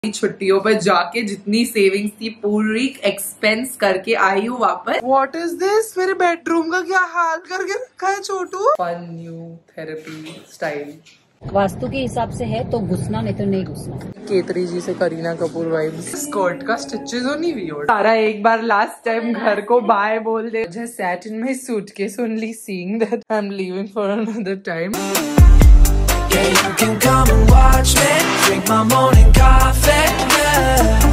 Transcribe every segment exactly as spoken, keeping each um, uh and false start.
छुट्टियों पर जाके जितनी सेविंग्स थी पूरी एक्सपेंस करके आई हूँ वापस। What is this? मेरे बेडरूम का क्या हाल करके रखा है Chhotu. Fun new therapy style vastu के हिसाब से है तो घुसना, नहीं तो नहीं घुसना। केतरी जी से करीना कपूर वाइब्स। स्कर्ट का स्टिचेस होनी वियर्ड। सारा एक बार लास्ट टाइम घर को बाय बोल दे। Just sat in my suitcase only seeing that I'm leaving for another time. Yeah, you can come and watch me drink my morning coffee. Yeah.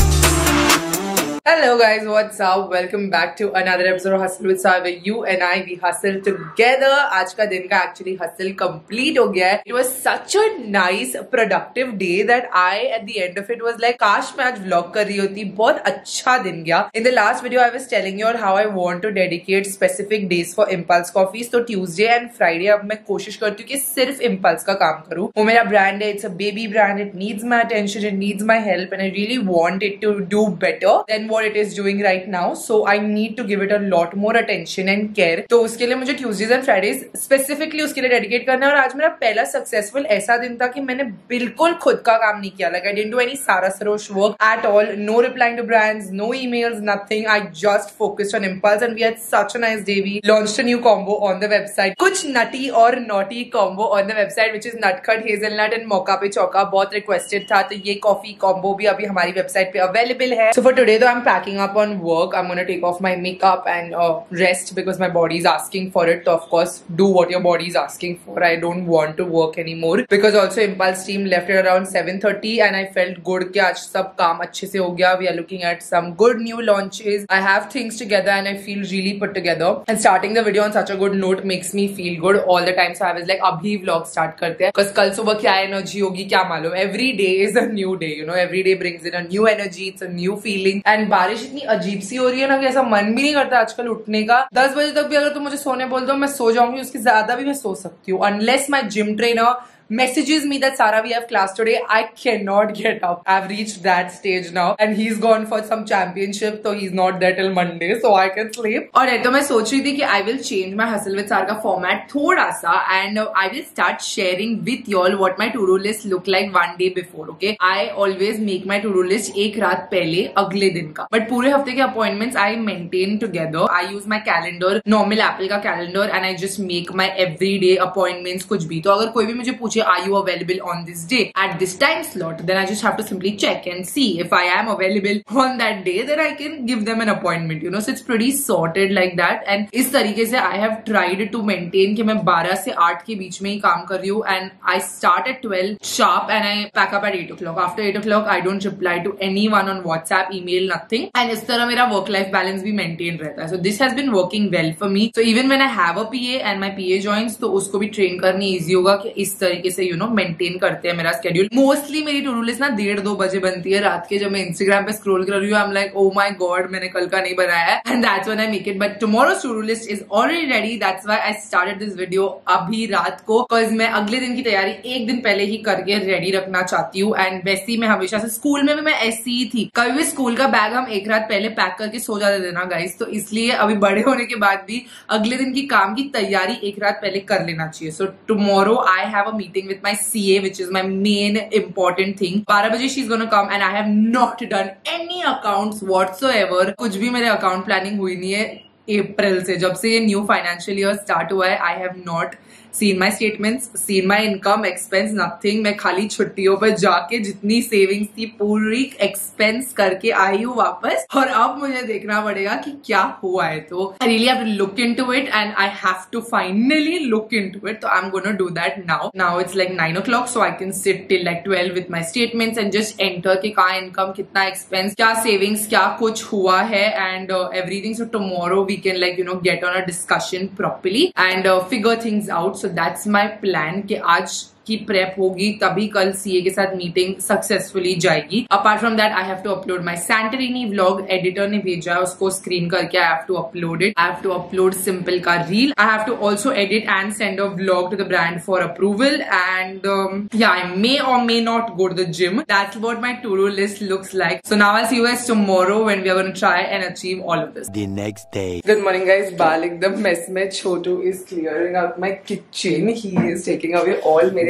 Hello guys, what's up? Welcome back to another episode of Hustle with Sai, where you and I we hustle together. आज का दिन का actually hustle complete हो गया है. It was such a nice productive day that I at the end of it was like काश मैं आज vlog कर रही होती. बहुत अच्छा दिन गया. In the last video I was telling you how I want to dedicate specific days for Impulse Coffees. तो Tuesday and Friday अब मैं कोशिश करती हूँ कि सिर्फ Impulse का काम करूँ. वो मेरा brand है. It's a baby brand. It needs my attention. It needs my help, and I really want it to do better than what it is doing right now. So I need to give it a lot more attention and care. तो उसके लिए मुझे Tuesdays and Fridays specifically उसके लिए dedicate करना है. और आज मेरा पहला successful ऐसा दिन था कि मैंने बिल्कुल खुद का काम नहीं किया. Like I didn't do any Sara Sarosh work at all. No replying to brands, no emails, nothing. I just focused on Impulse and we had such a nice day. We launched a new combo on the website. कुछ nutty और naughty combo on the website which is Nutcut, Hazelnut and Mocha पे चौका. बहुत requested था. तो ये coffee combo भी अभी हमारी website पे available है. So for today though I'm packing up on work. I'm gonna take off my makeup and uh, rest because my body is asking for it. So of course do what your body is asking for. I don't want to work anymore because also Impulse team left at around seven thirty and I felt good कि आज सब काम अच्छे से हो गया. We are looking at some good new launches. I have things together and I feel really put together. And starting the video on such a good note makes me feel good all the time. So I was like अभी vlog start करते हैं because कल सुबह क्या energy होगी क्या मालूम. Every day is a new day, you know. Every day brings in a new energy. It's a new feeling. And बारिश इतनी अजीब सी हो रही है ना कि ऐसा मन भी नहीं करता आजकल उठने का. दस बजे तक भी अगर तुम मुझे सोने बोल दो मैं सो जाऊंगी. उसके ज्यादा भी मैं सो सकती हूँ unless my gym trainer messages me that Sara we have class today. I cannot get up. I've reached that stage now and he's gone for some championship so he's not there till Monday so I can sleep. और तो मैं सोच रही थी कि I will change my Hustle with Sara का format थोड़ा सा and I will start sharing with y'all what my to-do list look like one day before. Okay, I always make my to-do list एक रात पहले अगले दिन का, but पूरे हफ्ते के appointments I maintain together. I use my calendar, normal Apple का calendar, and I just make my everyday appointments कुछ भी. तो अगर कोई भी मुझे पूछे are you available on this day at this time slot, then I just have to simply check and see if I am available on that day, then I can give them an appointment, you know. So it's pretty sorted like that. And इस तरीके से I have tried to maintain कि मैं बारह से आठ के बीच में ही काम कर रही हूँ and I start at twelve sharp and I pack up at eight o'clock. After eight o'clock I don't reply to anyone on WhatsApp, email, nothing. And इस तरह मेरा work life balance भी maintain रहता है. So this has been working well for me. So even when I have a P A and my P A joins तो उसको भी train करनी easy होगा कि इस तरीके से you know मेंटेन करते हैं मेरा स्केड्यूल. मोस्टली मेरी टू डू लिस्ट ना डेढ़ दो बजे बनती है रात के. जब मैं इंस्टाग्राम पे स्क्रॉल कर रही हूँ I am like oh my god मैंने कल का नहीं बनाया है and that's when I make it. But tomorrow's to do list is already ready. That's why I started this video अभी रात को बिकॉज मैं अगले दिन की तैयारी एक दिन पहले ही करके रेडी रखना चाहती हूँ. एंड वैसे मैं हमेशा से स्कूल में भी मैं ऐसी ही थी. कभी भी स्कूल का बैग हम एक रात पहले पैक करके सो जाते थे ना गाइस. तो इसलिए अभी बड़े होने के बाद भी अगले दिन की काम की तैयारी एक रात पहले कर लेना चाहिए. So tomorrow I have a meeting with my C A which is my main important thing. बारह बजे she's gonna come and I have not done any accounts whatsoever. कुछ भी मेरे account planning हुई नहीं है अप्रैल से. जब से ये न्यू फाइनेंशियल ईयर स्टार्ट हुआ है I have not seen my statements, seen my income, expense, nothing. मैं खाली छुट्टियों पर जाके जितनी सेविंग्स थी पूरी एक्सपेंस करके आई हूँ वापस. और अब मुझे देखना पड़ेगा कि क्या हुआ है. तो I really have to look into it and I have to finally look into it. So I'm gonna do that now. Now it's like nine o'clock so I can sit till like twelve with my statements and just enter कि कहाँ income, कितना expense, क्या savings, क्या कुछ हुआ है and uh, everything. So tomorrow we can like you know get on a discussion properly and uh, figure things out. So that's my plan कि आज की प्रेप होगी तभी कल सीए के साथ मीटिंग सक्सेसफुली जाएगी. Apart from that I have to upload my Santorini vlog. Editor ने भेजा है उसको स्क्रीन करके I have to upload it. I have to upload simple का reel. I have to also edit and send a vlog to the brand for approval and yeah I may or may not go to the gym. That's what my to do list looks like. So now I see you guys tomorrow when we are gonna try and achieve all of this. The next day. Good morning guys. बाल एकदम mess में. छोटू is clearing out my kitchen. He is taking away all मेरे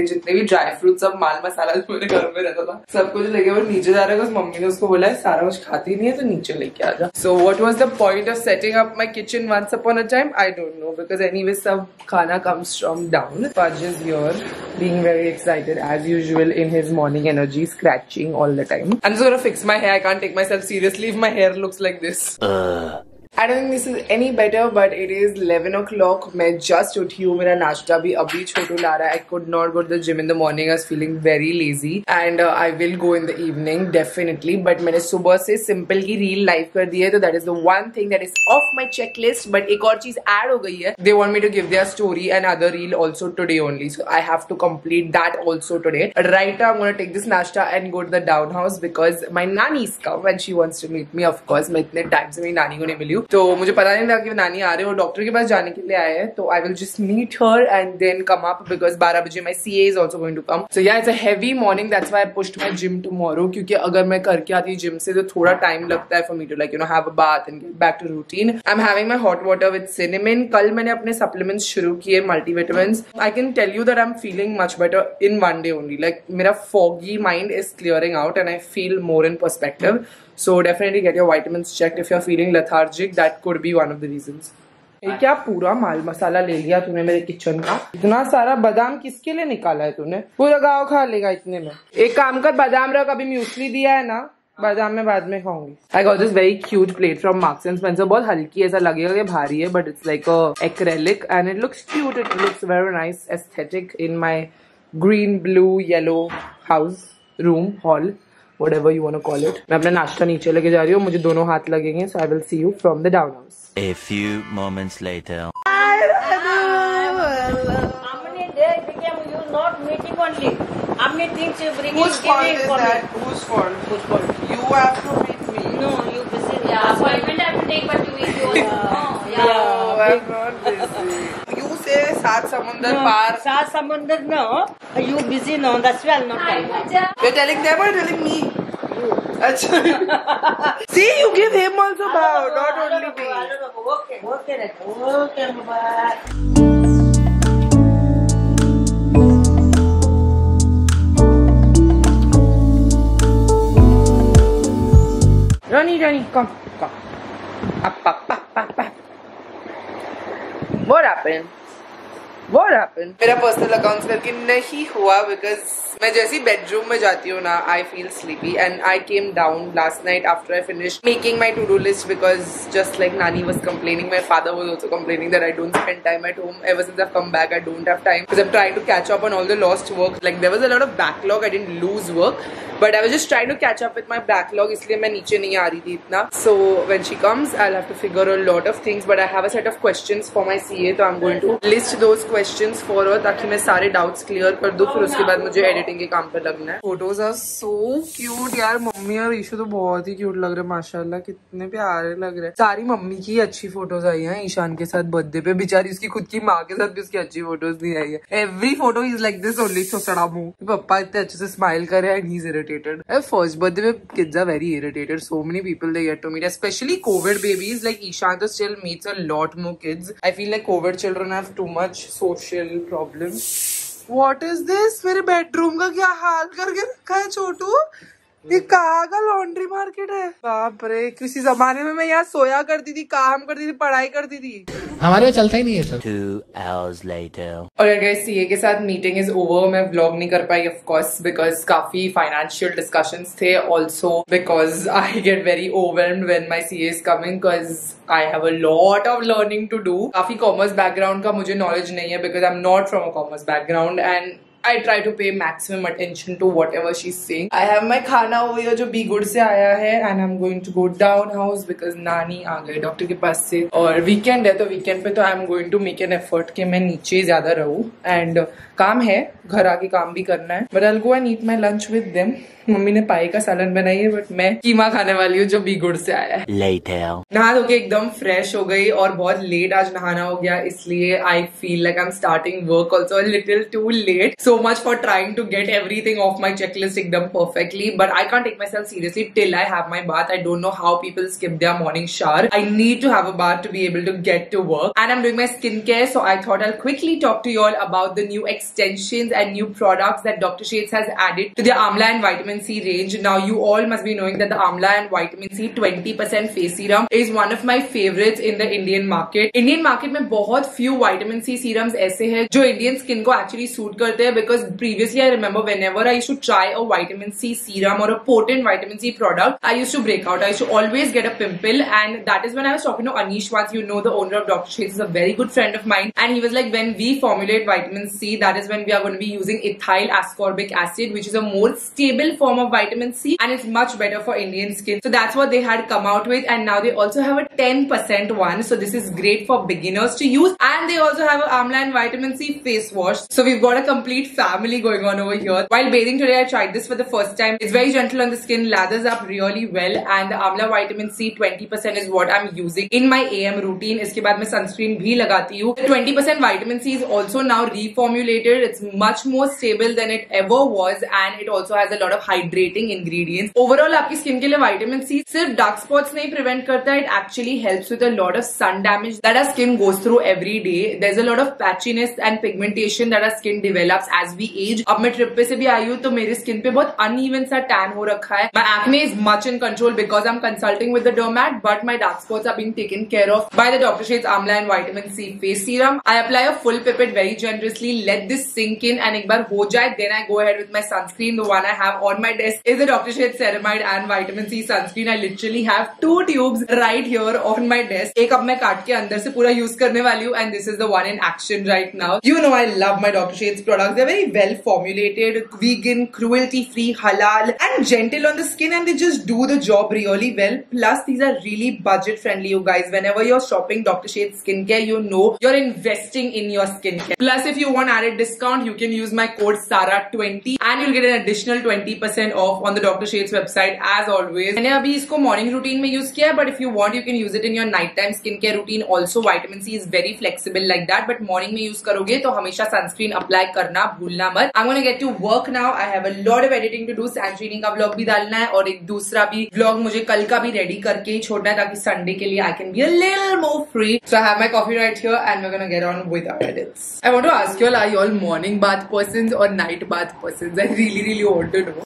थे, जितने भी dry fruit सब माल मसाला जो मेरे घर में रहता था सब कुछ लेके वो नीचे जा रहा है। मम्मी ने उसको बोला है सारा कुछ खाती नहीं है तो नीचे लेके आ जा। So what was the point of setting up my kitchen once upon a time? I don't know, because anyway सब खाना comes from down. Fudge is here being very excited as usual in his morning energy, scratching all the time. I'm just gonna fix my hair. I can't take myself seriously if my hair looks like this. Uh. I don't think this is any better, but it is eleven o'clock. मैं just उठी हूँ, मेरा नाश्ता भी अभी छोटू ला रहा है. I could not go to the gym in the morning. I was feeling very lazy, and uh, I will go in the evening definitely. But मैंने सुबह से simple की reel live कर दी है, तो that is the one thing that is off my checklist. But एक और चीज add हो गई है. They want me to give their story and other reel also today only, so I have to complete that also today. But right now I'm gonna take this नाश्ता and go to the down house because my nanny is come and she wants to meet me. Of course, मैं इतने time से मेरी नानी को नहीं मिली हूँ, तो मुझे पता नहीं था कि नानी आ रहे हो, डॉक्टर के पास जाने के लिए आए हैं. तो I will just meet her and then come up because बारह बजे my CA is also going to come. So yeah it's a heavy morning, that's why I pushed my gym tomorrow, क्योंकि अगर मैं करके आती जिम से तो थोड़ा टाइम लगता है for me to like you know have a bath and get back to routine. I am having my hot water with cinnamon. कल मैंने अपने सप्लीमेंट्स शुरू किए, multivitamins. I can tell you that I am feeling much better in one day only. Like मेरा foggy mind is clearing out and I feel more in perspective. So definitely get your vitamins checked if you're feeling lethargic. That could be one of the reasons. ये क्या पूरा माल मसाला ले लिया तूने मेरे kitchen का? इतना सारा बादाम किसके लिए निकाला है तूने? पूरा गाँव खा लेगा इतने में. एक काम कर, बादाम रख, अभी म्यूसली दिया है ना, बादाम में बाद में खाऊंगी. I got this very cute plate from Marks and Spencer. बहुत हल्की, ऐसा लगेगा कि भारी है, but it's like a acrylic and it looks cute. It looks very nice, aesthetic in my green, blue, yellow house, room, hall. Whatever you want to call it. मैं अपना नाश्ता नीचे लेके जा रही हूँ, मुझे दोनों हाथ लगेंगे. So I will see you from the down house. A few moments later. How many days became you not meeting only? How many things you bring Whose in fault giving is for that? me? Whose fault? Whose fault? You have to meet me. No, you busy. Yeah, appointment I have to take, but you will go. Yeah, No, I'm not busy. You say सात समुंदर पार. Saat Samundar, no. You busy, no. That's well, not time. You're telling them or telling me? Achha. See, you give him also bow, not only me. Okay, okay, okay, bye. Ronnie, Ronnie, come, come. Up, up, up, up, up. What happened? What happened? मेरा personal accounts करके नहीं हुआ because मैं जैसे ही bedroom में जाती हूँ ना, I feel sleepy and I came down last night after I finish making my to do list because just like नानी was complaining, my father was also complaining that I don't spend time at home ever since I come back. I don't have time because I am trying to catch up on all the lost work. Like there was a lot of backlog. I didn't loose work but I was just trying to catch up with my backlog, इसलिए मैं नीचे नहीं आ रही थी इतना. So when she comes I will have to figure a lot of things, but I have a set of questions for my CA, तो I am going to list those questions for her ताकि मैं सारे doubts clear कर दूं. फिर उसके बाद मुझे एडिटिंग के काम पर लगना है. फोटोज आर सो क्यूट यार. मम्मी और ईशू तो बहुत ही क्यूट लग रहे हैं माशाल्लाह, कितने प्यारे लग रहे हैं. सारी मम्मी की अच्छी फोटोज आई हैं ईशान के साथ बर्थडे पे. बेचारी उसकी खुद की माँ के साथ भी उसकी अच्छी फोटोज नहीं आई है. Every photo is like this only. छोटा मुंह, पप्पा इतने अच्छे से स्माइल कर रहे हैं and he is irritated. First birthday में kids are very irritated. So many people they get to meet, specially covid babies. Like Ishaan तो still meets a lot more kids. I feel like covid children have too much social problems. What is this? मेरे bedroom का क्या हाल करके रखा है छोटू? ये कहाँ का लॉन्ड्री मार्केट है? बाप रे, किसी जमाने में मैं यहाँ सोया करती थी, काम करती थी, पढ़ाई करती थी. हमारे में चलता ही नहीं है सब. Two hours later. और गाइस सीए के साथ मीटिंग इज ओवर. मैं व्लॉग नहीं कर पाई ऑफ कोर्स बिकॉज काफी फाइनेंशियल डिस्कशंस थे. Also because I get very overwhelmed when my CA is coming because I have a lot of learning to do. काफी commerce background का मुझे knowledge नहीं है because I am not from a commerce background and I try to pay maximum attention to whatever she's saying. I have my खाना over here जो be good से आया है and I'm going to go down house because नानी आ गई doctor के पास से. और वीकेंड है तो वीकेंड पे तो I'm going to make an effort कि मैं नीचे ज्यादा रहूँ. एंड काम है, घर आके काम भी करना है. But I'll go and eat my lunch with them. Mummy ने पाई का सालन बनाई है बट मैं कीमा खाने वाली हूँ जो बी गुड से आया है. Later. नहा धो के एकदम फ्रेश हो गई और बहुत लेट आज नहाना हो गया, इसलिए I feel like I am starting work also little too late. So much for trying to get everything off my checklist एकदम perfectly, but I can't take my self seriously till I have my bath. I don't know how people skip their morning shower. I need to have a bath to be able to get to work and I am doing my skin care. So I thought I quickly talk to you all about the new extensions and new products that Doctor Sheth's has added to their Amla and Vitamin C range. Now you all must be knowing that the Amla and Vitamin C twenty percent face serum is one of my favorites in the Indian market. Indian market में बहुत few Vitamin C serums ऐसे हैं जो Indian skin को actually suit करते हैं, because previously I remember whenever I used to try a Vitamin C serum or a potent Vitamin C product, I used to break out. I used to always get a pimple, and that is when I was talking to Anish once. You know, the owner of Doctor Sheth's is a very good friend of mine, and he was like, when we formulate Vitamin C, that is when we are going to be using ethyl ascorbic acid, which is a more stable form of Vitamin C, and it's much better for Indian skin. So that's what they had come out with, and now they also have a ten percent one. So this is great for beginners to use, and they also have an Amla and Vitamin C face wash. So we've got a complete family going on over here. While bathing today, I tried this for the first time. It's very gentle on the skin, lathers up really well, and the Amla Vitamin C twenty percent is what I'm using in my A M routine. इसके बाद मैं sunscreen भी लगाती हूँ. The twenty percent Vitamin C is also now reformulated. It's much more stable than it ever was, and it also has a lot of hydrating ingredients. Overall, आपकी skin के लिए Vitamin C सिर्फ dark spots नहीं prevent करता. It actually helps with a lot of sun damage that our skin goes through every day. There's a lot of patchiness and pigmentation that our skin develops as we age. अब मैं trip पे से भी आई हूँ तो मेरी skin पे बहुत uneven सा tan हो रखा है. My acne is much in control because I'm consulting with the dermat, but my dark spots are being taken care of by the Doctor Sheth's Amla and Vitamin C face serum. I apply a full pipette very generously, let this sink in, and एक बार हो जाए, then I go ahead with my sunscreen. The one I have on my desk is the Doctor Sheth's Ceramide and Vitamin C sunscreen. I literally have two tubes right here on my desk. एक अब मैं काट के अंदर से पूरा use करने वाली हूँ, and this is the one in action right now. You know I love my Doctor Sheth's products. They're very well formulated, vegan, cruelty-free, halal, and gentle on the skin, and they just do the job really well. Plus, these are really budget friendly, you guys. Whenever you're shopping Doctor Sheth's skincare, you know you're investing in your skincare. Plus, if you want added discount, you can use my code Sara twenty and you'll get an additional twenty percent off on the Doctor Sheth's website as always. मैंने अभी इसको morning routine में use किया है, but if you want, you can use it in your nighttime skincare routine also. Vitamin C is very flexible like that, but morning में use करोगे तो हमेशा sunscreen apply करना भूलना मत. I'm gonna get to work now. I have a lot of editing to do. Santorini का vlog भी डालना है और एक दूसरा भी vlog मुझे कल का भी ready करके ही छोड़ना है ताकि Sunday के लिए I can be a little more free. So I have my coffee right here and we're gonna get on with our edits. I want to ask you all, are you all morning bath persons or night bath persons? I really really want to know.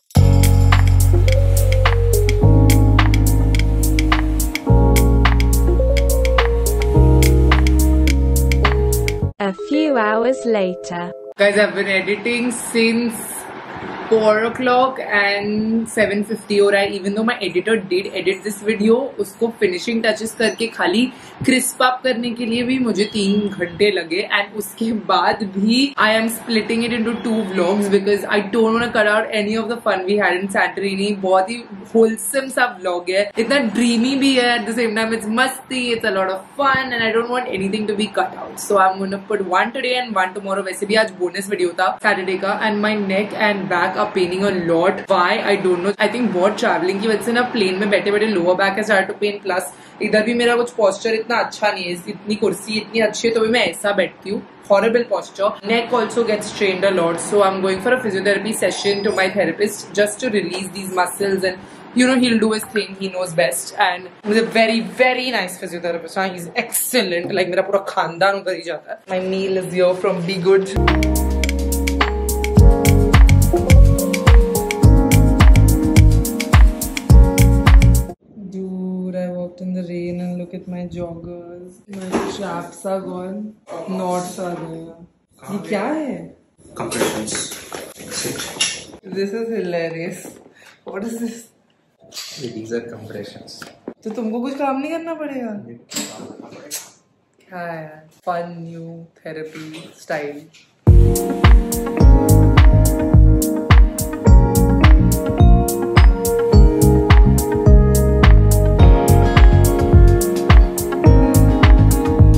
A few hours later. Guys, I've been editing since four o'clock and seven fifty हो रहा है. Even though my editor did edit this video, उसको finishing touches करके खाली crisp up करने के लिए भी मुझे तीन घंटे लगे, and उसके बाद भी I am splitting it into two vlogs because I don't want to cut out any of the fun we had in Santorini. बहुत ही wholesome सा vlog है, इतना dreamy भी है, at the same time it's musty, it's a lot of fun, and I don't want anything to be cut out. So I'm going to put one today and one tomorrow. वैसे भी आज bonus video था Saturday का, and my neck and back are paining a lot. Why? I don't know. I think बहुत traveling की वजह से ना plane में बैठे बैठे lower back has started to pain. Plus इधर भी मेरा कुछ posture इतना अच्छा नहीं है, इतनी कुर्सी इतनी अच्छी है तो भी मैं ऐसा बैठती हूँ. Horrible posture. Neck also gets strained a lot, so I'm going for a physiotherapy session to my therapist just to release these muscles, and you know he'll do his thing, he knows best, and he's a very very nice physiotherapist. He's excellent. Like मेरा पूरा खानदान उधर ही जाता है. My meal is here from Be Good. I walked in the rain and look at my joggers. My chaps are gone. Knots are there. ये क्या है? Compressions. This is hilarious. What is this? These are compressions. तो तुमको कुछ काम नहीं करना पड़ेगा? क्या है? Fun new therapy style.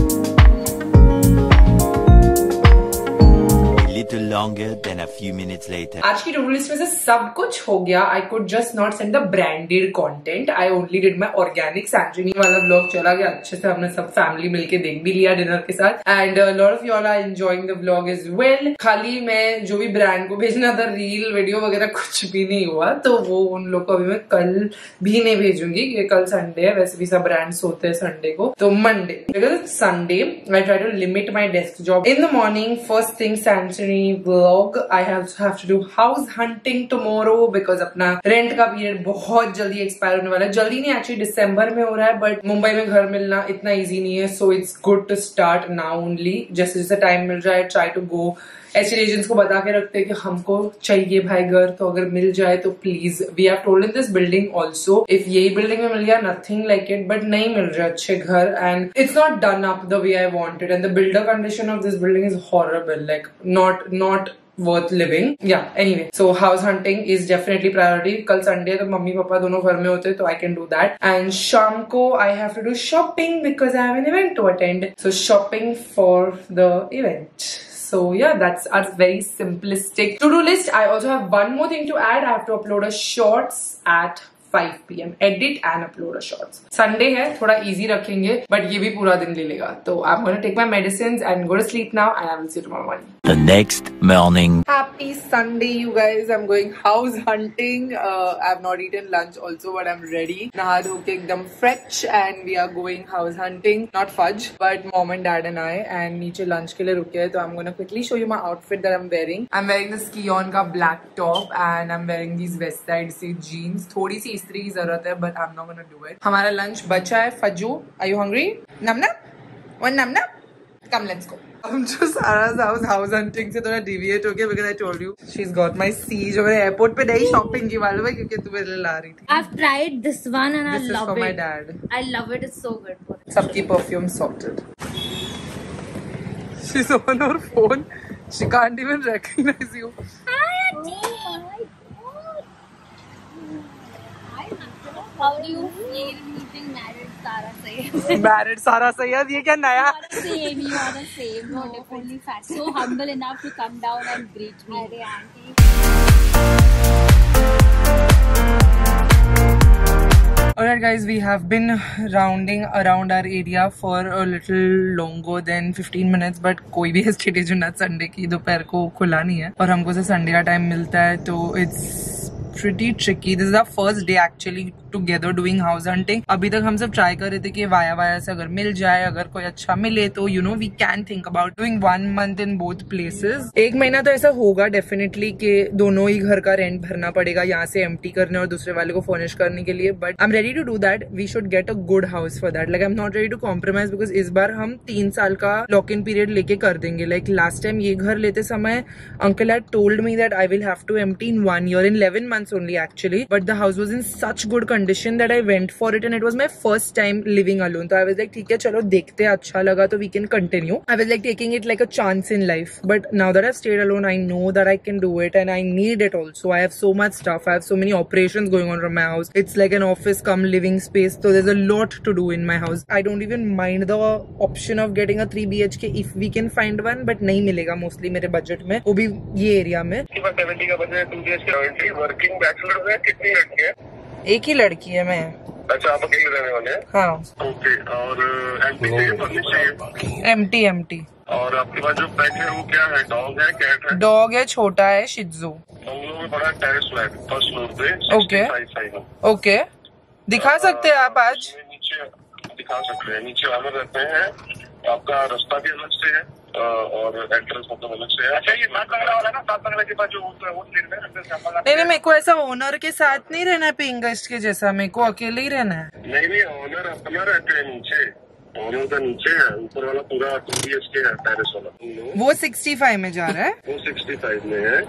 Longer than a few minutes later. आज की टू डू लिस्ट में से सब कुछ हो गया. I could just not send the branded content. I only did my organic Santorini वाला व्लॉग चला गया अच्छे से. हमने सब फैमिली मिलके देख भी लिया डिनर के साथ. And lot of you all are enjoying the vlog as well. खाली मैं जो भी ब्रांड को भेजना था रील वीडियो वगैरह कुछ भी नहीं हुआ, तो वो उन लोग को अभी मैं कल भी नहीं भेजूंगी क्योंकि कल संडे है. वैसे भी सब ब्रांड्स होते हैं संडे को. तो Monday because Sunday I try to limit my desk job. In the morning first thing Santorini vlog. I have to do house hunting tomorrow because अपना रेंट का पीरियड बहुत जल्दी एक्सपायर होने वाला है. जल्दी नहीं, एक्चुअली दिसंबर में हो रहा है, बट मुंबई में घर मिलना इतना इजी नहीं है. So it's good to start now only. जैसे जैसे टाइम मिल रहा है ट्राई टू गो. ऐसे एजेंट्स को बता के रखते हैं कि हमको चाहिए भाई घर, तो अगर मिल जाए तो please. We have told in this building also if यही बिल्डिंग में मिल गया नथिंग लाइक इट, बट नहीं मिल रहा अच्छे घर and it's not done up the way I wanted. And the builder condition of this building is horrible, like not not worth living. Yeah, anyway, so house hunting is definitely priority. कल Sunday है तो mummy papa दोनों घर में होते हैं तो I can do that. And शाम को I have to do shopping because I have an event to attend. So shopping for the event. So yeah, that's our very simplistic to-do list. I also have one more thing to add. I have to upload a shorts at five p m edit and upload a shorts. Sunday है, थोड़ा easy रखेंगे, but ये भी पूरा दिन ले लेगा. तो I'm gonna take my medicines and go to sleep now, and I will see you tomorrow morning. The next morning. Happy Sunday, you guys. I'm going house hunting. Uh, I've not eaten lunch also, but I'm ready. नहा धो के एकदम fresh, and we are going house hunting. Not fudge, but mom and dad and I. And नीचे lunch के लिए रुके हैं, तो I'm gonna quickly show you my outfit that I'm wearing. I'm wearing the ski-on का black top, and I'm wearing these west side से jeans. थोड़ी सी इस्त्री की जरूरत है, but I'm not gonna do it. हमारा lunch बचा है. Fajju, are you hungry? Nam nam? One nam nam? Come, let's go. I'm just Sarah's house house hunting से थोड़ा deviate हो गया because I told you she's got my C जो मैंने airport पे नहीं shopping की मालूम है क्योंकि तू मेरे लिए ला रही थी. I've tried this one and This I is love for it. my dad. I love it. It's so good. सबकी perfume sorted. She's on her phone. She can't even recognize you. Hi, Auntie. How do you feel meeting married Sarah Sayyed? Married Sarah Sayyed, ये क्या नया? You are the same. You are the same. No, only fat. So humble enough to come down and greet me. Arey auntie. Alright guys, we have been rounding around our area for a little longer than fifteen minutes, but कोई भी estate agent आज Sunday की दोपहर को खुला नहीं है और हमको से संडे का टाइम मिलता है, तो it's pretty tricky. This is our first day actually together doing house hunting. अभी तक हम सब ट्राई कर रहे थे कि वाया वाया से अगर मिल जाए, अगर कोई अच्छा मिले तो you know we can think about doing one month in both places. एक महीना तो ऐसा होगा definitely कि दोनों ही घर का रेंट भरना पड़ेगा, यहाँ से empty करने और दूसरे वाले को furnish करने के लिए. But I'm ready to do that. We should get a good house for that. Like I'm not ready to compromise because इस बार हम तीन साल का lock in period लेके कर देंगे. Like last time ये घर लेते समय uncle had told me that I will have to empty in one year, in eleven months only actually. But the house was in such good condition that I went for it and it was my first time living alone. So I was like, ठीक है चलो देखते हैं, अच्छा लगा तो we can continue. I was like taking it like a chance in life. But now that I've stayed alone, I know that I can do it and I need it also. I have so much stuff. I have so many operations going on from my house. It's like an office come living space. So there's a lot to do in my house. I don't even mind the option of getting a three B H K if we can find one, but नहीं मिलेगा mostly मेरे budget में, वो भी ये area में. Seventy का बजट two B H K working bachelor है. कितनी लड़की है? एक ही लड़की है मैं. अच्छा, आप अकेले रहने वाले हैं? हाँ. ओके. और एम्प्टी चाहिए, फर्निश चाहिए? Empty empty. और आपके पास जो पेट है वो क्या है? डॉग है, कैट है? डॉग है, छोटा है, शिट्जू. हम लोगों में बड़ा टेरेस फ्लैट फर्स्ट फ्लोर पे. Okay okay. दिखा सकते हैं आप आज? नीचे दिखा सकते हैं. नीचे वाले रहते हैं. आपका रास्ता भी अलग से है और एड्रेस मतलब अलग से है. अच्छा, ये सात बंगला वाला ना, सात बंगला के पास जो वो सीट में नहीं नहीं, मेरे को ऐसा ओनर के साथ नहीं रहना है पेइंग गेस्ट के जैसा, मेरे को अकेले ही रहना है. नहीं नहीं, ओनर अपना रहते हैं नीचे. ओनर का नीचे है, ऊपर वाला पूरा टू बी एच के है टेरेस वाला. वो सिक्सटी फाइव में जा रहा है. वो सिक्सटी फाइव में है.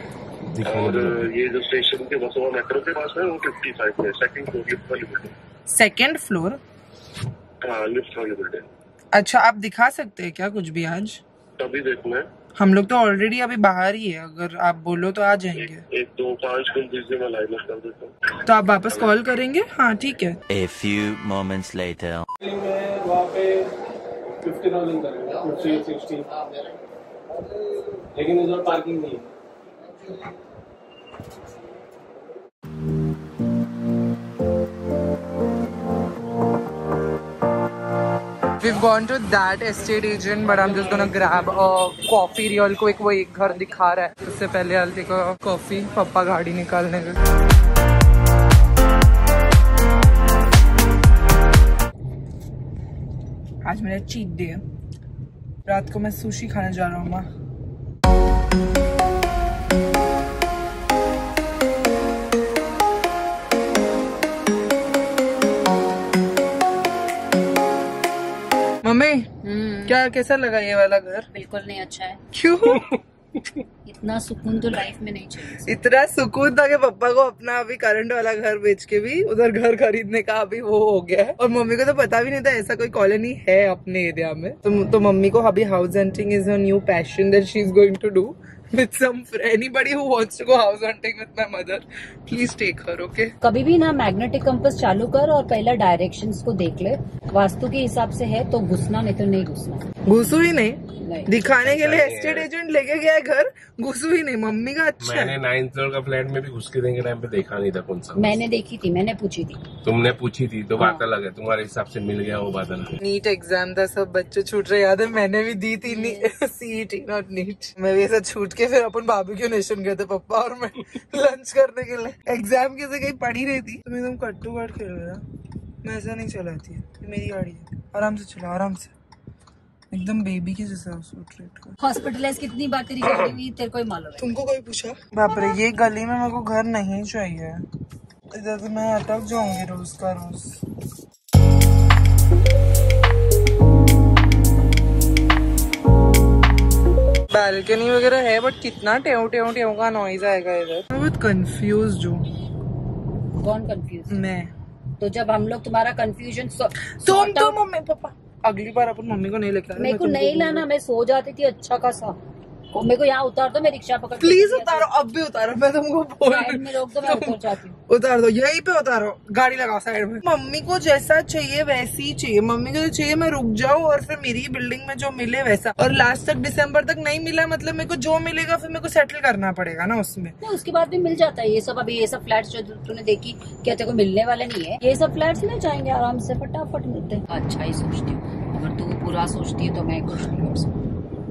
और ये जो स्टेशन के बस मेट्रो के पास है वो फिफ्टी फाइव में. सेकंड फ्लोर लिफ्ट वाली बिल्डिंग. Second floor? हाँ, लिफ्ट वाली बिल्डिंग. अच्छा, आप दिखा सकते हैं क्या कुछ भी आज? तभी देखना है. हम लोग तो ऑलरेडी अभी बाहर ही है, अगर आप बोलो तो आ जाएंगे. एक, एक दो पाँच मिनट दीजिए, मैं लाइन कर देता हूँ. तो आप वापस कॉल करेंगे? हाँ ठीक है. A few moments later. वहाँ पे फिफ्टी थाउजेंड करेंगे, फिफ्टी सिक्सटी, लेकिन उधर पार्किंग नहीं है. We've gone to that estate agent, but I'm just gonna grab a coffee. Real को एक वो एक घर दिखा रहा है, उससे पहले I'll take a coffee. पापा गाड़ी निकालने गए. आज मेरा चीट डे है. रात को मैं सुशी खाने जा रहा हूँ माँ. मम्मी क्या कैसा लगा ये वाला घर? बिल्कुल नहीं अच्छा है. क्यों? इतना सुकून तो लाइफ में नहीं चाहिए. इतना सुकून था कि पापा को अपना अभी करंट वाला घर बेच के भी उधर घर खरीदने का अभी वो हो गया है. और मम्मी को तो पता भी नहीं था ऐसा कोई कॉलोनी है अपने एरिया में. तो, तो मम्मी को अभी house hunting is a new passion that she is going to do with some anybody who wants to go house hunting with my mother, please take her, okay? कभी भी ना मैग्नेटिक कंपास चालू कर और पहला directions को देख ले. वास्तु के हिसाब से है तो घुसना, नहीं तो नहीं घुसना. घुसू ही नहीं, नहीं. दिखाने के लिए एस्टेट एजेंट लेके गया है घर, घुसू ही नहीं. मम्मी का अच्छा. मैंने नाइन्थ फ्लोर का फ्लैट में भी घुस के देंगे टाइम पे देखा नहीं था कौन सा. मैंने देखी थी, मैंने पूछी थी. तुमने पूछी थी तो बात अलग है, तुम्हारे हिसाब से मिल गया वो बात अलग है. नीट एग्जाम था, सब बच्चे छूट रहे. याद है मैंने भी दी थी सीईटी नॉट नीट. मैं भी ऐसा छूट के फिर अपन बारबेक्यू नेशन गए थे पापा और मैं लंच करने के लिए. एग्जाम कैसे कहीं पढ़ी रही थी. तुम एकदम कट टू कट खेल रहे हो. मैं ऐसा नहीं चलाती है, मेरी गाड़ी है. आराम से चला, आराम से, एकदम बेबी के जैसा ट्रीट. हॉस्पिटलाइज कितनी बार तेरी गाड़ी हुई तेरे को ही मालूम है. तुमको कोई पूछा? बाप रे, ये गली में मेरे को घर नहीं चाहिए. इधर तो मैं अटक जाऊंगी रोज का रोज. बैल्कनी वगैरह है बट कितना टेव टेव टेव का नॉइज आएगा इधर. मैं बहुत कंफ्यूज हूँ. कौन कंफ्यूज? मैं. तो जब हम लोग तुम्हारा कंफ्यूजन तुम तो मम्मी पापा अगली बार अपन मम्मी को नहीं लेकर आना. मेरे को नहीं लाना, मैं सो जाती थी अच्छा खासा. मेरे को यहाँ उतार दो, मैं रिक्शा पकड़. प्लीज उतारो, अब भी उतारो. मैं तुमको बोल साइड में रोक दो, मैं उतर जाती हूँ. उतार दो, यहीं पे उतारो. गाड़ी लगाओ साइड में. मम्मी को जैसा चाहिए वैसी ही चाहिए. मम्मी को जो चाहिए मैं रुक जाऊँ और फिर मेरी बिल्डिंग में जो मिले वैसा. और लास्ट तक दिसंबर तक नहीं मिला मतलब मेरे को जो मिलेगा फिर मेरे को सेटल करना पड़ेगा ना उसमें. उसके बाद भी मिल जाता है ये सब. अभी ये सब फ्लैट्स जो तूने देखी क्या तेरे को मिलने वाले नहीं है. ये सब फ्लैट्स मिल जाएंगे आराम से, फटाफट मिलते हैं. अच्छा ही सोचती हूँ. अगर तू बुरा सोचती है तो मैं कुछ नहीं कर सकती.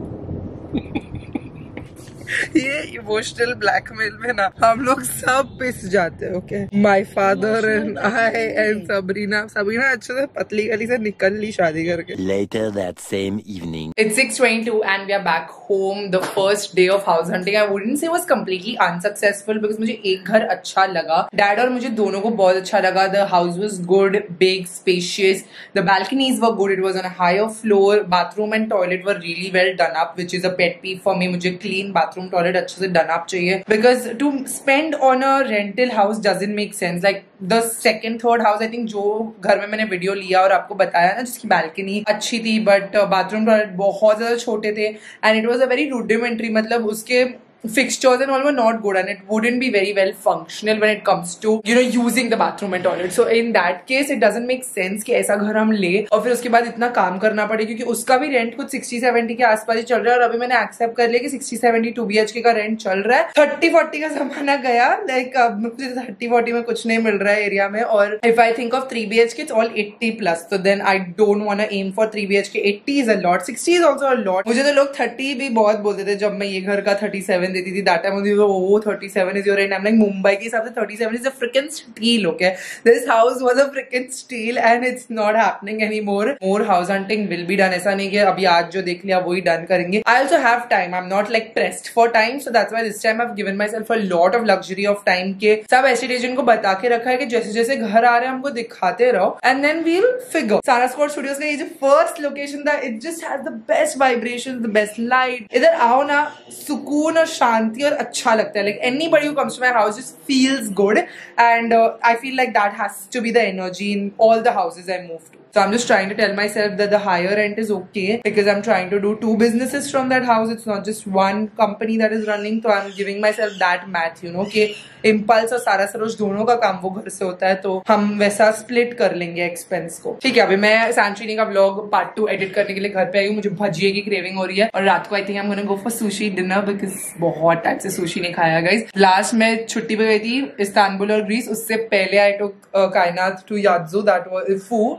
ये इमोशनल ब्लैकमेल में ना हम लोग सब पिस जाते हैं. Okay, my father and I and Sabrina. Sabrina अच्छे से पतली गली से निकल ली शादी करके. Later that same evening. It's six twenty-two and we are back home. The first day of house hunting. I wouldn't say was completely unsuccessful because मुझे एक घर अच्छा लगा. Dad और मुझे दोनों को बहुत अच्छा लगा. The house was good, big, spacious. The balconies were good. It was on a higher floor. Bathroom and toilet were really well done up, which is a pet peeve for me. मुझे clean bathroom toilet अच्छे से done up चाहिए. Because to spend on a rental house doesn't make sense. Like the second third house I think जो घर में मैंने video लिया और आपको बताया ना जिसकी बैल्कनी अच्छी थी बट बाथरूम टॉयलेट बहुत ज्यादा छोटे थे and it was a very rudimentary. मतलब उसके fixtures and all were not good and it wouldn't be very well functional when it comes to you know using the bathroom and toilet. So in that case it doesn't make sense कि ऐसा घर हम ले और फिर उसके बाद इतना काम करना पड़े क्योंकि उसका भी रेंट कुछ सिक्सटी सेवेंटी के आसपास ही चल रहा है और अभी मैंने एक्सेप्ट कर लिया कि sixty seventy two B H K का रेंट चल रहा है. थर्टी फोर्टी का जमाना गया. लाइक अब मुझे थर्टी फोर्टी में कुछ नहीं मिल रहा है एरिया में. और if I think of three B H K it's all eighty plus. तो then I don't want to aim for three B H K. Eighty is a lot, sixty is also a lot. मुझे तो लोग thirty भी बहुत बोलते थे जब मैं ये घर का थर्टी सेवन देती थी. दैट टाइम मुझे oh thirty-seven is your rent. I'm like Mumbai के हिसाब से thirty-seven is a freaking steal. Okay, this house was a freaking steal and it's not happening anymore. More house hunting will be done. ऐसा नहीं कि अभी आज जो देख लिया वही डन करेंगे. I also have time. I'm not like pressed for time, so that's why this time I've given myself a lot of luxury of time के सब estate agent को बता के रखा है कि जैसे जैसे घर आ रहे हैं हमको दिखाते रहो and then we'll figure. सारा स्क्वाड स्टूडियोज का ये जो first location था, it just has the best vibrations, the best light. इधर आओ ना, सुकून और शांति और अच्छा लगता है. Like anybody who comes to my house just feels good and uh, I feel like that has to be the energy in all the houses I move to. So I'm just trying to tell myself that the higher rent is okay because I'm trying to do two businesses from that house. It's not just one company that is running. So I'm giving myself that math, you know, कि impulse और सारा सरोज दोनों का काम वो घर से होता है तो हम वैसा स्प्लिट कर लेंगे एक्सपेंस को. ठीक है, अभी मैं सैंचुरी का व्लॉग पार्ट टू एडिट करने के लिए घर पे आई हूँ. मुझे भजिए की क्रेविंग हो रही है और रात को I think I am gonna go for sushi dinner because बहुत टाइम से सुशी नहीं खाया गाइस. लास्ट मैं छुट्टी पे गई थी इस्तांबुल और ग्रीस. उससे पहले आई टुक कायनात टू यात्जू. दैट वाज फू that was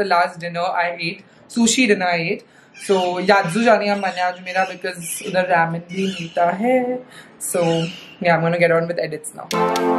the last dinner I ate. Sushi dinner I ate. So Yadzu जाने का मन है आज मेरा because उधर ramen भी मिलता है. So yeah, I'm gonna get on with edits now.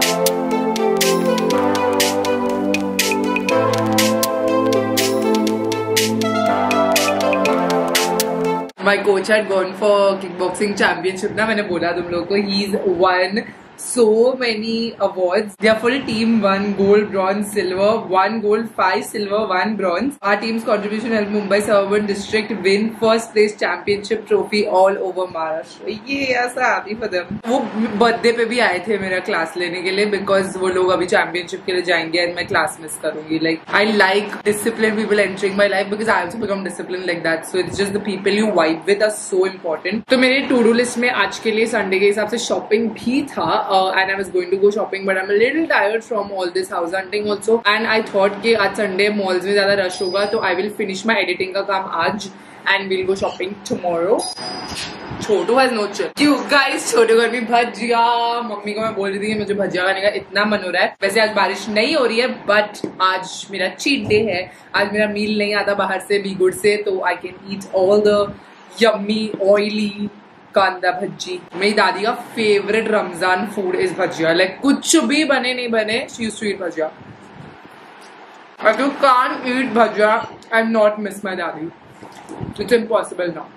My coach had gone for kickboxing championship ना, मैंने बोला तुम लोगों को, he's won so many awards. Their full team won gold, bronze, silver, one gold, five silver, one bronze. Our team's contribution helped Mumbai Suburban District win first place championship trophy all over Maharashtra. ये ऐसा happy for them. वो birthday पे भी आए थे मेरा class लेने के लिए because वो लोग अभी championship के लिए जाएंगे and मैं क्लास मिस करूंगी. Like I like disciplined people entering my life because I also become disciplined like that. So it's just the people you vibe with are so important. तो मेरे to do list में आज के लिए Sunday के हिसाब से shopping भी था. Uh, and I was going to go shopping, but I'm a little tired from all this house hunting also. And I thought कि आज Sunday malls में ज़्यादा rush होगा, तो I will finish my editing का काम आज and we'll go shopping tomorrow. Chhotu has no chill. क्यों guys, छोटू घर में भजिया. मम्मी को मैं बोल रही थी कि मुझे भजिया खाने का इतना मन हो रहा है. वैसे आज बारिश नहीं हो रही है, but आज मेरा cheat day है. आज मेरा meal नहीं आता बाहर से, बी गुड से, तो I can eat all the yummy, oily कांदा भज्जी. मेरी दादी का favourite Ramzan food is bhajiya. Like कुछ भी बने नहीं बने, she used to eat bhajiya. If you can't eat bhajia and not miss my daddy, it's impossible now.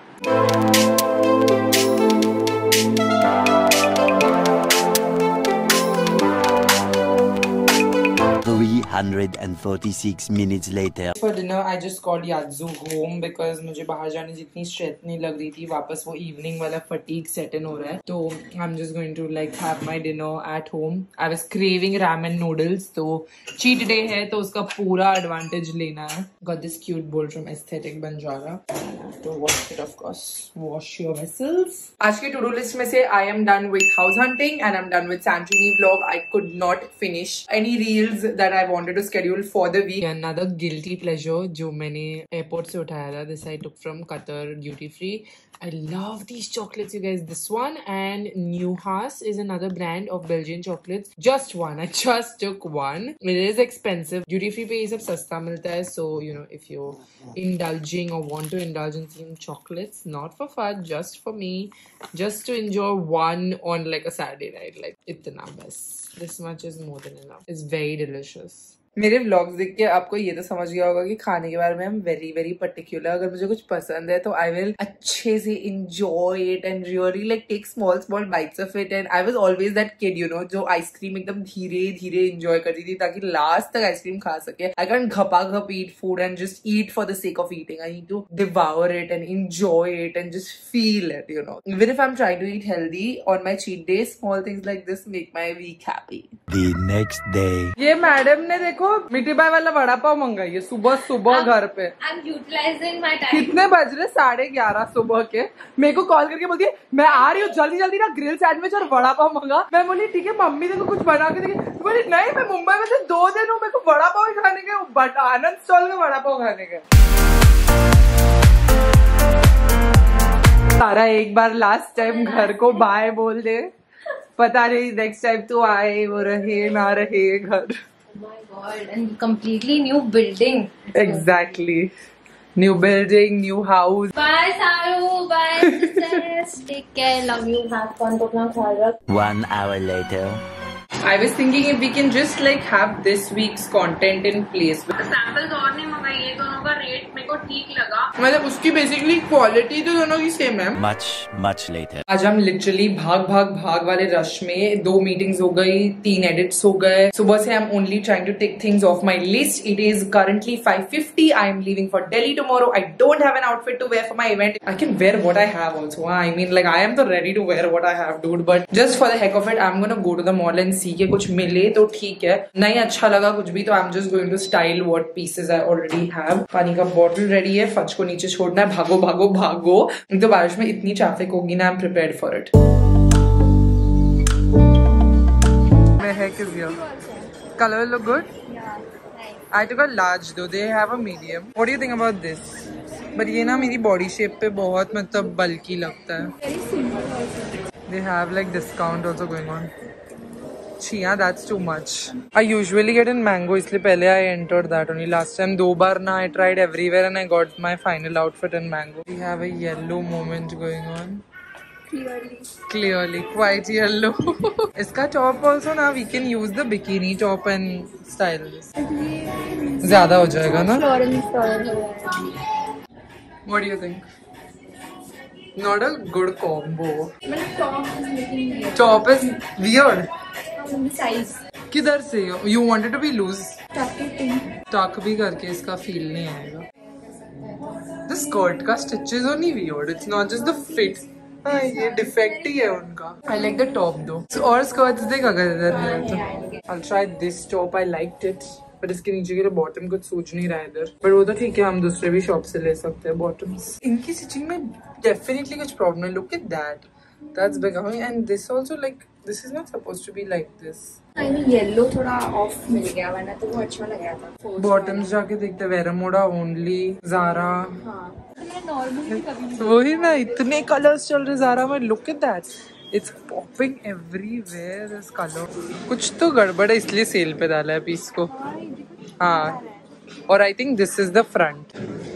three hundred forty-six minutes later. For dinner, I just called Yadzu home because मुझे बाहर जाने जितनी strength नहीं लग रही थी. वापस वो evening वाला fatigue set in हो रहा है. तो I'm just going to like have my dinner at home. I was craving ramen noodles. तो cheat day है तो उसका पूरा advantage लेना है. Got this cute bowl from Aesthetic Banjara. To wash it, of course. Wash your vessels. आज के to do list में से I am done with house hunting and I'm done with Santorini vlog. I could not finish any reels that I wanted to schedule for the week. Another guilty pleasure जो मैंने airport से उठाया था. This I took from Qatar duty free. I love these chocolates, you guys. This one and Neuhaus is another brand of Belgian chocolates. Just one. I just took one. It is expensive. Duty free पे ये सब सस्ता मिलता है. So you know, if you're indulging or want to indulge in some chocolates, not for fun, just for me, just to enjoy one on like a Saturday night. Like इतना बस. This much is more than enough. It's very delicious. मेरे vlogs देख के आपको ये तो समझ गया होगा कि खाने के बारे में हम वेरी वेरी पर्टिकुलर. अगर मुझे कुछ पसंद है तो आई विल अच्छे से enjoy it and really like take small small bites of it. And I was always that kid, you know, जो आइसक्रीम एकदम धीरे धीरे enjoy करती थी ताकि लास्ट तक आइसक्रीम खा सके. I can't घपा घप eat food and just eat for the sake of eating. I need to devour it and enjoy it and just feel it, you know. Even if I'm trying to eat healthy on my cheat day, small things like this make my week happy. The next day. ये madam ने देखो मिठी by वाला वड़ा पाव मंगाई है सुबह सुबह घर पे. I'm utilizing my time. कितने बज रहे? साढ़े ग्यारह सुबह के. मेरे को कॉल करके बोलती है मैं आ रही हूँ, जल्दी जल्दी ना ग्रिल सैंडविच और वड़ा पाव मंगा. मैं बोली ठीक है मम्मी देखो कुछ बना के देखी. बोली नहीं मैं मुंबई में से दो दिन हूँ, मेरे को वड़ा पाव ही खाने के, बट आनंद स्टॉल का वड़ा पाव खाने के. सारा एक बार लास्ट टाइम घर को बाय बोल दे. पता नहीं नेक्स्ट टाइम तो आए वो रहे ना रहे घर. Oh my god, and completely new building. Exactly. New building, new house. Bye Saru, bye sisters. Take care, love you, have fun, अपना ख्याल रख. One hour later. I was thinking if we can just like have this week's content in place. Samples और नहीं मंगाई, ये दोनों का rate मेरे को ठीक लगा. मतलब उसकी बेसिकली क्वालिटी तो दोनों की सेम है. Much much later. आज हम लिटरली भाग भाग भाग वाले रश में दो मीटिंग्स हो गई, तीन एडिट्स हो गए. सुबह से I am only trying to take things off my list. It is currently five fifty. I am leaving for Delhi tomorrow. I don't have an outfit to wear for my event. I can wear what I have also. I mean like I am the ready to wear what I have, dude. But just for the heck of it, I'm gonna go to the mall and see कि कुछ मिले तो ठीक है. नहीं अच्छा लगा कुछ भी तो I'm just going to style what pieces I already have. पानी का बॉटल रेडी है. फच को नीचे छोड़ना है. भागो भागो भागो. तो बारिश में इतनी ट्रैफिक होगी ना. I'm prepared for it. My heck is here. Color look good? Yeah, nice. I took a large though. They have a medium. What do you think about this? But ये ना मेरी body shape पे बहुत मतलब bulky लगता है. Very simple also. They have like discount also going on. Chia, that's too much. I usually get in mango, इसलिए पहले I entered that only. Last time दो बार ना I tried everywhere and I got my final outfit in mango. We have a yellow moment going on. Clearly. Clearly, quite yellow. इसका top also ना we can use the bikini top and style this. ज़्यादा हो जाएगा ना? Floral, floral. What do you think? Not a good combo. But top is looking weird. Top is weird. Um, size. किधर से? You wanted to be loose. Tucking. Tuck भी करके इसका feel नहीं आएगा. The skirt का stitches only weird. It's not just the fit. हाँ ये defect ही है उनका. I like the top though. So और skirts देख अगर इधर है तो. I'll try this top. I liked it. पर इसके नीचे के लिए बॉटम कुछ सूझ नहीं रहा है इधर. बट वो तो ठीक है, हम दूसरे भी शॉप से ले सकते हैं बॉटम्स. इनकी स्टिचिंग में डेफिनेटली कुछ प्रॉब्लम है. Look at that. That's big. And this also, like, this is not supposed to be like this. I mean yellow थोड़ा off मिल गया, वरना तो वो अच्छा लग रहा था. Bottoms जाके देखते वेरामोडा only, Zara. हाँ. मैं नॉर्मली कभी. वही ना, इतने कलर्स चल रहे Zara में. Look at that. It's popping everywhere. This color. कुछ तो गड़बड़ है इसलिए सेल पे डाला है पीस को. हाँ. और I think this is the front.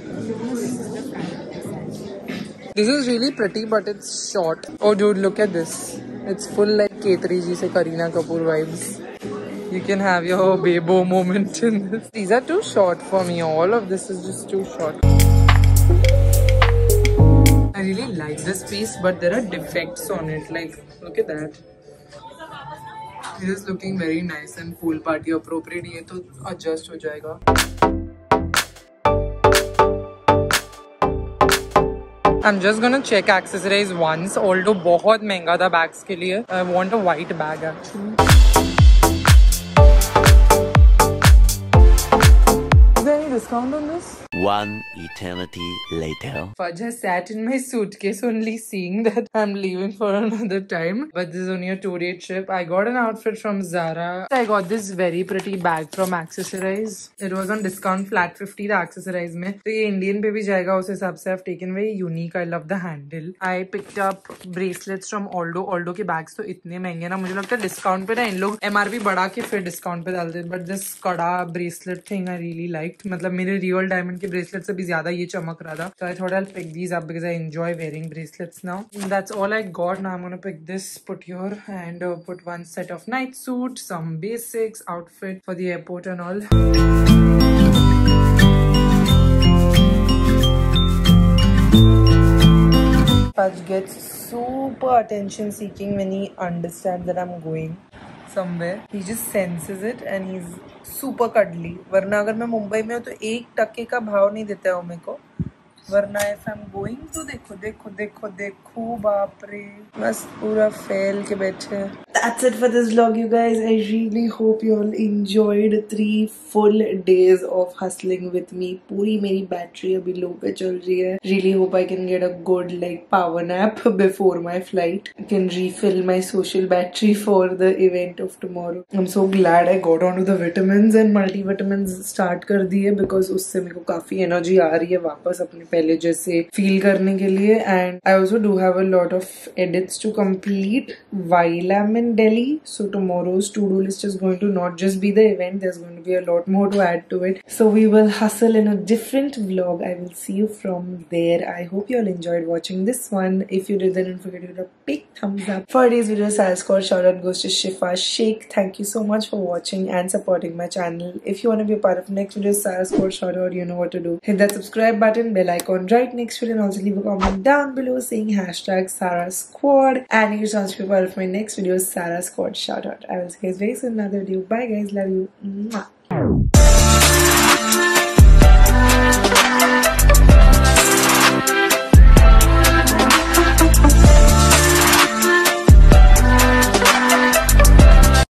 This is really pretty, but it's short. Oh, dude, look at this. It's full like K three G se Kareena Kapoor vibes. You can have your Bebo moment in this. These are too short for me. All of this is just too short. I really like this piece, but there are defects on it. Like, look at that. It is looking very nice and pool party appropriate. ये तो adjust हो जाएगा. I'm just gonna check accessories once. Although बहुत महंगा था bags के लिए. I want a white bag actually. Is there any discount on this? One eternity later. Fajr sat in my suitcase only seeing that I'm leaving for another time. But this is only a two-day trip. I got an outfit from Zara. I got this very pretty bag from Accessorize. It was on discount flat fifty the Accessorize में. तो ये Indian पे भी जाएगा उस हिसाब से. I've taken very unique. I love the handle. I picked up bracelets from Aldo. Aldo के bags तो इतने महंगे ना. मुझे लगता है discount पे ना इन लोग M R P बढ़ा के फिर discount पे डालते. But this कड़ा bracelet thing I really liked. मतलब मेरे real diamond के bracelet से भी ज्यादा ये चमक रहा था. So I thought I'll pick these up because I enjoy wearing bracelets now. And that's all I got. Now I'm gonna pick this, put here, and uh, put one set of night suit, some basics, outfit for the airport and all. Fudge gets super attention seeking when he understands that I'm going somewhere. He just senses it and he's super cuddly. वरना अगर मैं मुंबई में हूँ तो एक टके का भाव नहीं देता है मेरे को. वरना if I'm going तो देखो देखो देखो देखो बाप रे बस पूरा फैल के बैठे. That's it for this vlog, you guys. I really hope you all enjoyed three full days of hustling with me. पूरी मेरी बैटरी अभी लो पे चल रही है. Really hope I can get a good like power nap before my flight. I can refill my social battery for the event of tomorrow. I'm so glad I got onto the vitamins and multivitamins start कर दिए because उससे मेरे को काफी energy आ रही है वापस अपने पहले जैसे feel करने के लिए. And I also do have a lot of edits to complete while I'm in Delhi. So tomorrow's to-do list is going to not just be the event. There's going to be a lot more to add to it. So we will hustle in a different vlog. I will see you from there. I hope you all enjoyed watching this one. If you did, then don't forget to give it a big thumbs up. For today's video, Sarah Squad shout out goes to Shifa Sheikh. Thank you so much for watching and supporting my channel. If you want to be a part of next video, Sarah Squad shout out, you know what to do. Hit that subscribe button, bell icon right next to it, and also leave a comment down below saying hashtag Sarah Squad. And if you want to be a part of my next video, Sarah Squad shout out. I will see you guys very soon in another video. Bye guys, love you. Mwah.